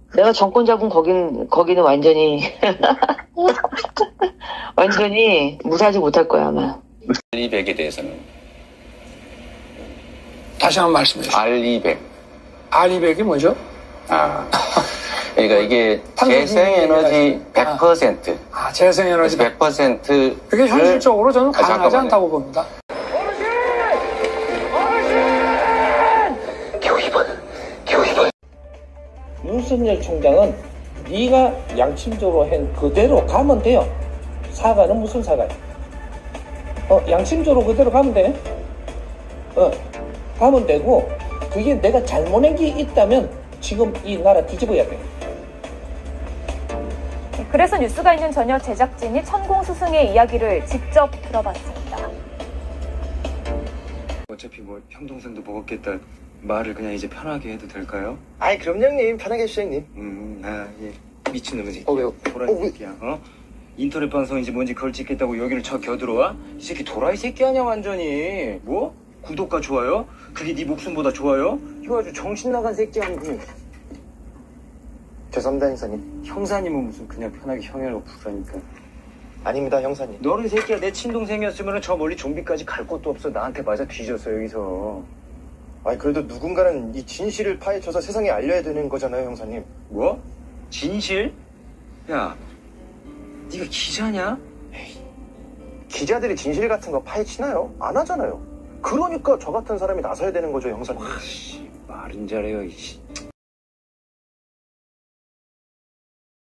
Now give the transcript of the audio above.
내가 정권 잡은 거기는 완전히, 완전히 무사하지 못할 거야, 아마. 알리백에 대해서는? 다시 한번 말씀해 주시죠. 알리백. 알리백이 뭐죠? 그러니까 이게 재생에너지 100%. 재생에너지 100%. 그게 현실적으로 저는 가능하지 잠깐만요. 않다고 봅니다. 윤석열 총장은 네가 양심적으로 한 그대로 가면 돼요. 사과는 무슨 사과야? 양심적으로 그대로 가면 돼. 가면 되고, 그게 내가 잘못한 게 있다면 지금 이 나라 뒤집어야 돼. 그래서 뉴스가 있는 저녁 제작진이 천공스승의 이야기를 직접 들어봤습니다. 어차피 뭐 형 동생도 먹었겠다. 말을 그냥 이제 편하게 해도 될까요? 아이 그럼요 형님, 편하게 해주세요 형님. 예. 미친놈의 새끼. 왜요? 도라이 새끼야. 인터넷 방송인지 뭔지 그걸 찍겠다고 여기를 겨들어와? 이 새끼 도라이 새끼 아니야 완전히. 뭐? 구독과 좋아요? 그게 네 목숨보다 좋아요? 이거 아주 정신 나간 새끼 아니고. 죄송합니다 형사님. 형사님은 무슨 그냥 편하게 형이라고 부르니까. 아닙니다 형사님. 너는 새끼야 내 친동생이었으면 저 멀리 좀비까지 갈 곳도 없어. 나한테 맞아 뒤졌어 여기서. 아니 그래도 누군가는 이 진실을 파헤쳐서 세상에 알려야 되는 거잖아요 형사님. 뭐? 진실? 야, 네가 기자냐? 기자들이 진실 같은 거 파헤치나요? 안 하잖아요. 그러니까 저 같은 사람이 나서야 되는 거죠 형사님. 말은 잘해요.